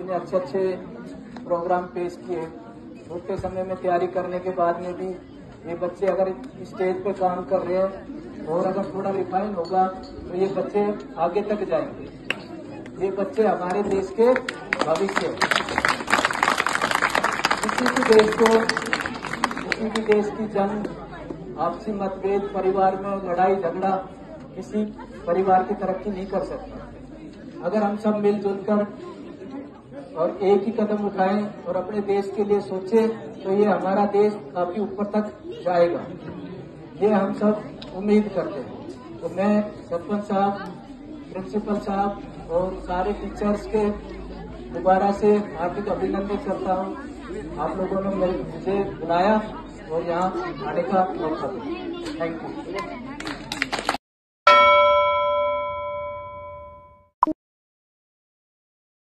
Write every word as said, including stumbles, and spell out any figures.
इतने अच्छे अच्छे प्रोग्राम पेश किए। छोटे समय में तैयारी करने के बाद में भी ये बच्चे अगर स्टेज पे काम कर रहे हैं और अगर थोड़ा रिफाइन होगा तो ये बच्चे आगे तक जाएंगे। ये बच्चे हमारे देश के भविष्य हैं। किसी भी देश को, किसी भी देश की जंग, आपसी मतभेद, परिवार में लड़ाई झगड़ा किसी परिवार की तरक्की नहीं कर सकता। अगर हम सब मिलजुल कर और एक ही कदम उठाएं और अपने देश के लिए सोचें तो ये हमारा देश काफी ऊपर तक जाएगा, ये हम सब उम्मीद करते हैं। तो मैं सरपंच साहब, प्रिंसिपल साहब और सारे टीचर्स के दोबारा से हार्दिक अभिनंदन करता हूँ। आप लोगों ने मुझे बुलाया और यहाँ आने का मौका दिया। Thank you.